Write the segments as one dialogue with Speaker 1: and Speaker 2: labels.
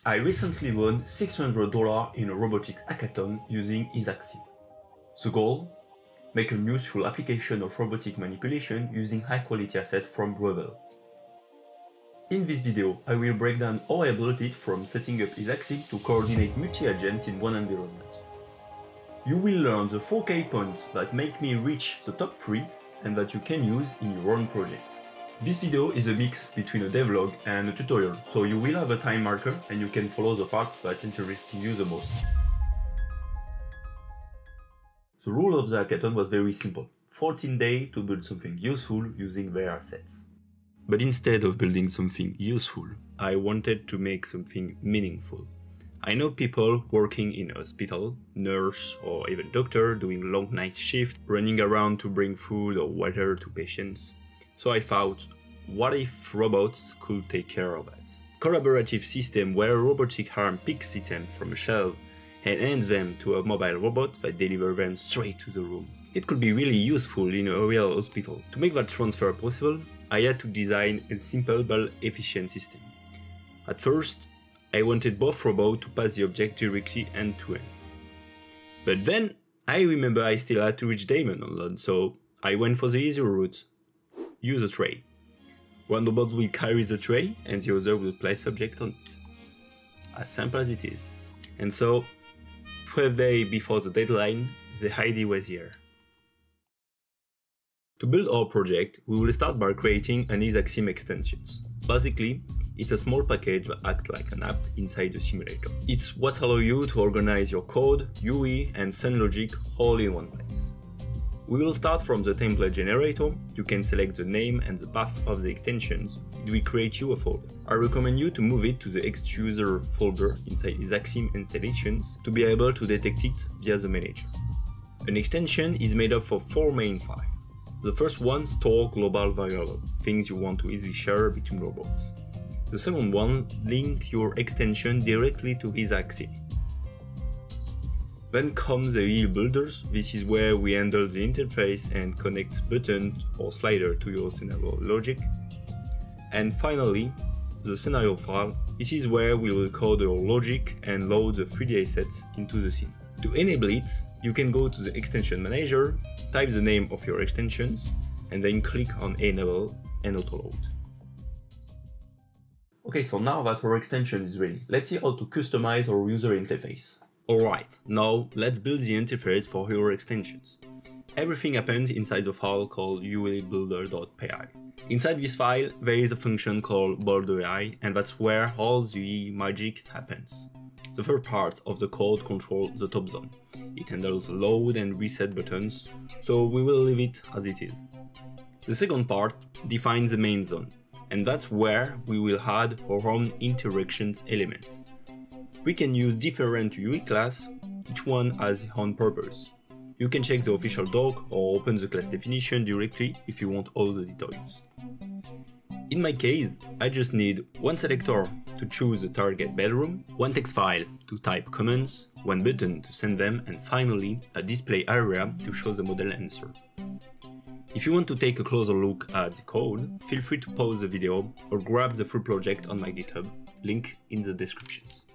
Speaker 1: I recently won $600 in a robotics hackathon using Hackaton. The goal? Make a useful application of robotic manipulation using high-quality assets from REVEL. In this video, I will break down how I built it from setting up Hackaton to coordinate multi-agents in one environment. You will learn the 4 key points that make me reach the top 3 and that you can use in your own project. This video is a mix between a devlog and a tutorial, so you will have a time marker and you can follow the parts that interest you the most. The rule of the hackathon was very simple: 14 days to build something useful using their assets. But instead of building something useful, I wanted to make something meaningful. I know people working in a hospital, nurse or even doctor doing long night shift, running around to bring food or water to patients. So I thought, what if robots could take care of that? Collaborative system where a robotic arm picks items from a shelf and hands them to a mobile robot that delivers them straight to the room. It could be really useful in a real hospital. To make that transfer possible, I had to design a simple but efficient system. At first, I wanted both robots to pass the object directly end to end. But then, I remember I still had to reach Damon online, so I went for the easier route. Use a tray. One robot will carry the tray and the other will place object on it. As simple as it is. And so, 12 days before the deadline, the idea was here. To build our project, we will start by creating an Hackaton extensions. Basically, it's a small package that acts like an app inside the simulator. It's what allows you to organize your code, UI and send logic all in one place. We will start from the template generator. You can select the name and the path of the extensions. It will create you a folder. I recommend you to move it to the X-User folder inside Hackaton installations to be able to detect it via the manager. An extension is made up of 4 main files. The first one stores global variables, things you want to easily share between robots. The second one links your extension directly to Hackaton. Then comes the EU builders. This is where we handle the interface and connect buttons or slider to your scenario logic. And finally, the scenario file. This is where we will code your logic and load the 3D assets into the scene. To enable it, you can go to the extension manager, type the name of your extensions, and then click on Enable and Autoload. Okay, so now that our extension is ready, let's see how to customize our user interface. Alright, now let's build the interface for your extensions. Everything happens inside the file called uibuilder.py. Inside this file, there is a function called build.ai, and that's where all the magic happens. The first part of the code controls the top zone. It handles the load and reset buttons, so we will leave it as it is. The second part defines the main zone, and that's where we will add our own interactions element. We can use different UI class, each one has its own purpose. You can check the official doc or open the class definition directly if you want all the details. In my case, I just need one selector to choose the target bedroom, one text file to type commands, one button to send them, and finally a display area to show the model answer. If you want to take a closer look at the code, feel free to pause the video or grab the full project on my GitHub, link in the descriptions.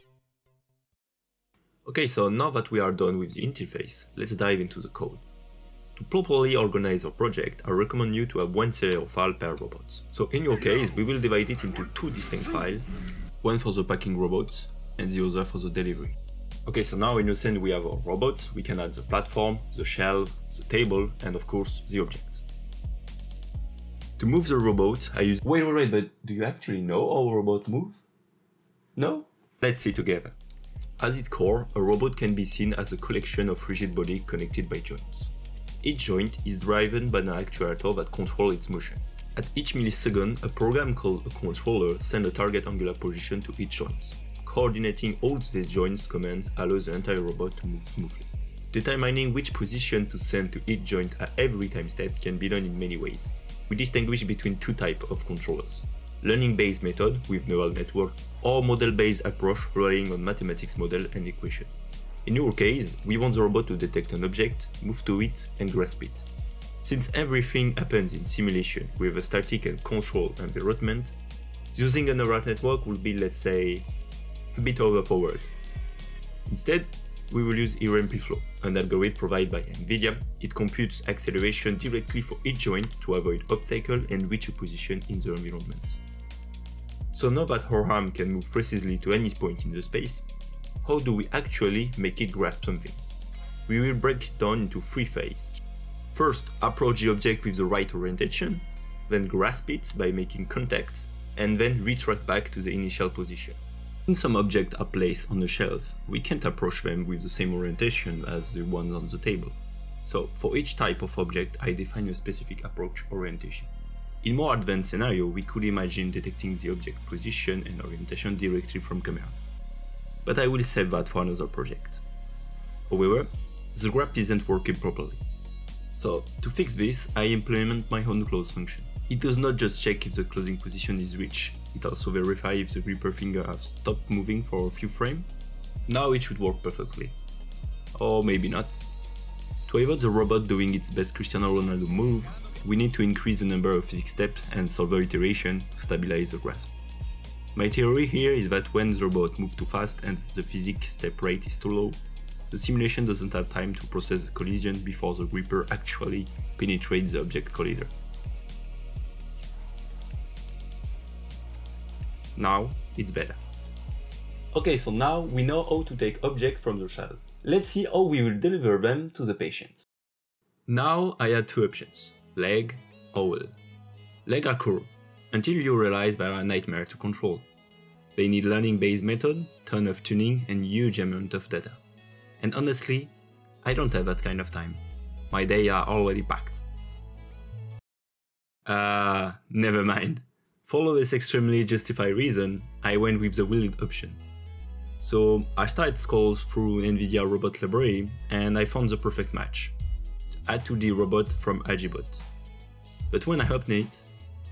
Speaker 1: Okay, so now that we are done with the interface, let's dive into the code. To properly organize your project, I recommend you to have one serial file per robot. So in your case, we will divide it into 2 distinct files, one for the packing robots and the other for the delivery. Okay, so now in the scene we have our robots. We can add the platform, the shelf, the table, and of course the object. To move the robot, I use... Wait, but do you actually know how a robot moves? No? Let's see together. At its core, a robot can be seen as a collection of rigid bodies connected by joints. Each joint is driven by an actuator that controls its motion. At each millisecond, a program called a controller sends a target angular position to each joint. Coordinating all these joints commands allows the entire robot to move smoothly. Determining which position to send to each joint at every time step can be done in many ways. We distinguish between 2 types of controllers: learning-based method with neural network, or model-based approach relying on mathematics model and equation. In your case, we want the robot to detect an object, move to it, and grasp it. Since everything happens in simulation with a static and controlled environment, using a neural network will be, let's say, a bit overpowered. Instead, we will use REVELxLYCHEEAI, an algorithm provided by NVIDIA. It computes acceleration directly for each joint to avoid obstacles and reach a position in the environment. So now that our arm can move precisely to any point in the space, how do we actually make it grasp something? We will break it down into 3 phases. First, approach the object with the right orientation, then grasp it by making contact, and then retract back to the initial position. Since some objects are placed on a shelf, we can't approach them with the same orientation as the ones on the table. So, for each type of object, I define a specific approach orientation. In more advanced scenario, we could imagine detecting the object position and orientation directly from camera. But I will save that for another project. However, the grasp isn't working properly. So, to fix this, I implement my own close function. It does not just check if the closing position is reached, it also verifies if the gripper finger has stopped moving for a few frames. Now it should work perfectly. Or maybe not. To avoid the robot doing its best Cristiano Ronaldo move, we need to increase the number of physics steps and solver iteration to stabilize the grasp. My theory here is that when the robot moves too fast and the physics step rate is too low, the simulation doesn't have time to process the collision before the gripper actually penetrates the object collider. Now it's better. Okay, so now we know how to take objects from the shelf. Let's see how we will deliver them to the patient. Now I had 2 options, leg or wheel. Leg are cool, until you realize they are a nightmare to control. They need learning-based method, ton of tuning and huge amount of data. And honestly, I don't have that kind of time. My days are already packed. Never mind. For this extremely justified reason, I went with the wheeled option. So I started scrolls through NVIDIA robot library and I found the perfect match. Add 2D robot from agibot. But when I opened it,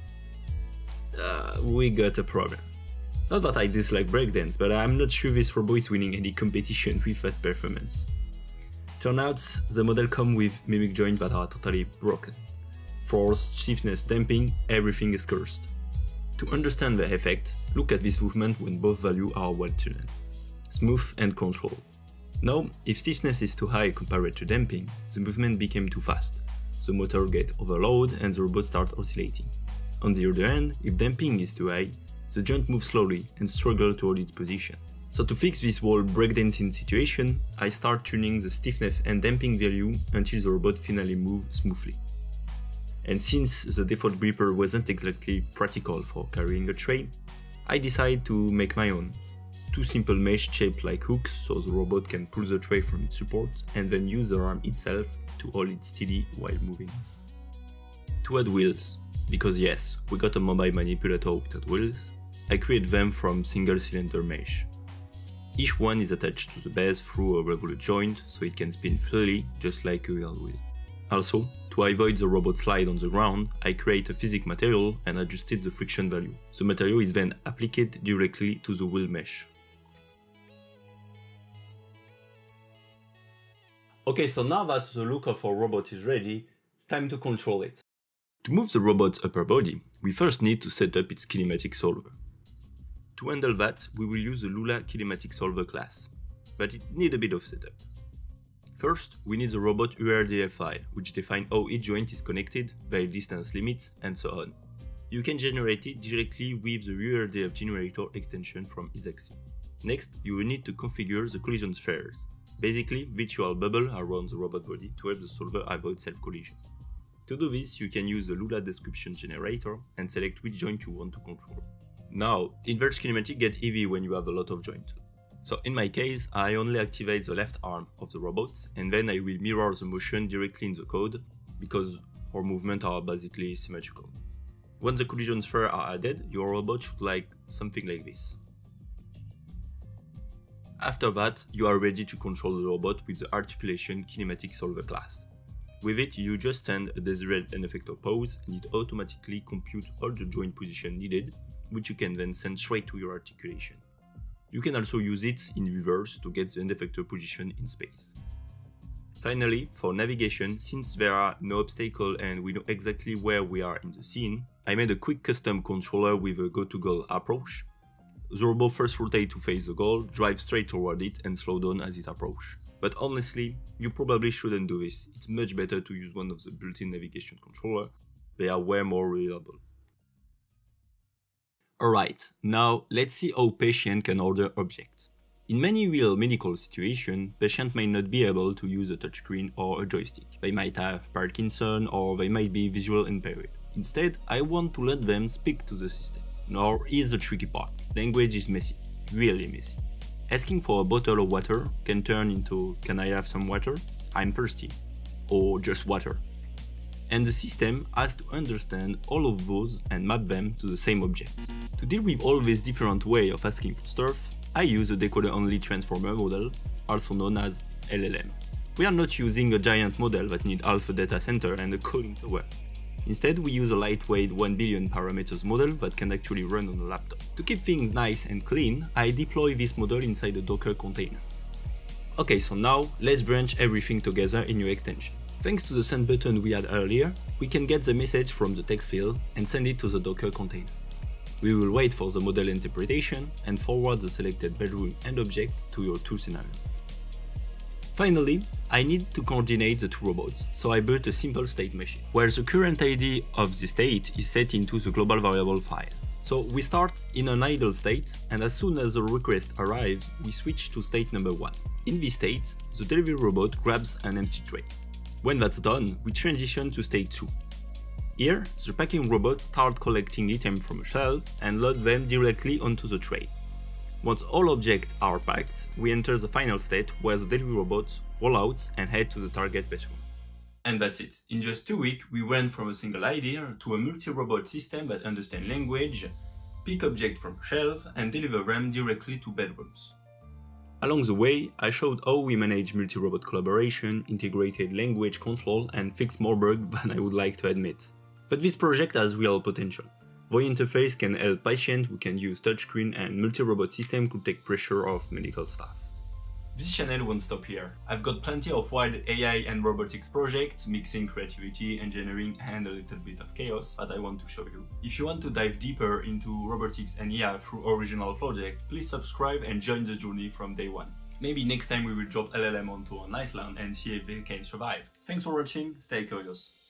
Speaker 1: we got a problem. Not that I dislike breakdance, but I'm not sure this robot is winning any competition with that performance. Turns out the model comes with mimic joints that are totally broken. Force, stiffness, damping, everything is cursed. To understand the effect, look at this movement when both values are well tuned, smooth and controlled. Now, if stiffness is too high compared to damping, the movement became too fast. The motor gets overloaded and the robot starts oscillating. On the other hand, if damping is too high, the joint moves slowly and struggles to hold its position. So to fix this whole breakdancing situation, I start tuning the stiffness and damping value until the robot finally moves smoothly. And since the default gripper wasn't exactly practical for carrying a tray, I decided to make my own. 2 simple mesh shaped like hooks so the robot can pull the tray from its support and then use the arm itself to hold it steady while moving. 2 add wheels, because yes, we got a mobile manipulator without wheels. I create them from single cylinder mesh. Each one is attached to the base through a revolute joint so it can spin freely just like a real wheel. Also, to avoid the robot slide on the ground, I create a physics material and adjusted the friction value. The material is then applied directly to the wheel mesh. Okay, so now that the look of our robot is ready, time to control it. To move the robot's upper body, we first need to set up its kinematic solver. To handle that, we will use the Lula kinematic solver class, but it needs a bit of setup. First, we need the robot URDF file, which defines how each joint is connected, their distance limits, and so on. You can generate it directly with the URDF generator extension from Isaacson. Next, you will need to configure the collision spheres, basically virtual bubble around the robot body to help the solver avoid self-collision. To do this, you can use the Lula description generator and select which joint you want to control. Now, inverse kinematic gets heavy when you have a lot of joints. So in my case, I only activate the left arm of the robot and then I will mirror the motion directly in the code because our movements are basically symmetrical. Once the collision spheres are added, your robot should look something like this. After that, you are ready to control the robot with the articulation kinematic solver class. With it, you just send a desired end effector pose and it automatically computes all the joint position needed, which you can then send straight to your articulation. You can also use it in reverse to get the end effector position in space. Finally, for navigation, since there are no obstacles and we know exactly where we are in the scene, I made a quick custom controller with a go-to-goal approach. The robot first rotates to face the goal, drive straight toward it and slow down as it approaches. But honestly, you probably shouldn't do this. It's much better to use one of the built-in navigation controllers. They are way more reliable. Alright, now let's see how patient can order objects. In many real medical situations, patients may not be able to use a touchscreen or a joystick. They might have Parkinson or they might be visual impaired. Instead, I want to let them speak to the system. Now, here's the tricky part. Language is messy, really messy. Asking for a bottle of water can turn into, "Can I have some water? I'm thirsty," or just water. And the system has to understand all of those and map them to the same object. To deal with all these different ways of asking for stuff, I use a decoder-only transformer model, also known as LLM. We are not using a giant model that needs half a data center and a cooling tower. Instead, we use a lightweight 1 billion parameters model that can actually run on a laptop. To keep things nice and clean, I deploy this model inside a Docker container. Okay, so now let's branch everything together in your extension. Thanks to the send button we had earlier, we can get the message from the text field and send it to the Docker container. We will wait for the model interpretation and forward the selected bedroom and object to your two scenarios. Finally, I need to coordinate the two robots, so I built a simple state machine, where the current ID of the state is set into the global variable file. So we start in an idle state, and as soon as the request arrives, we switch to state number 1. In this state, the delivery robot grabs an empty tray. When that's done, we transition to state 2. Here, the packing robot starts collecting items from a shelf and load them directly onto the tray. Once all objects are packed, we enter the final state where the delivery robots roll out and head to the target bedroom. And that's it. In just 2 weeks, we went from a single idea to a multi-robot system that understands language, pick objects from shelf, and deliver them directly to bedrooms. Along the way, I showed how we manage multi-robot collaboration, integrated language control, and fixed more bugs than I would like to admit. But this project has real potential. The interface can help patients who can use touchscreen, and multi-robot system could take pressure off medical staff. This channel won't stop here. I've got plenty of wild AI and robotics projects, mixing creativity, engineering, and a little bit of chaos that I want to show you. If you want to dive deeper into robotics and AI through original projects, please subscribe and join the journey from day one. Maybe next time we will drop LLM onto an island and see if they can survive. Thanks for watching, stay curious.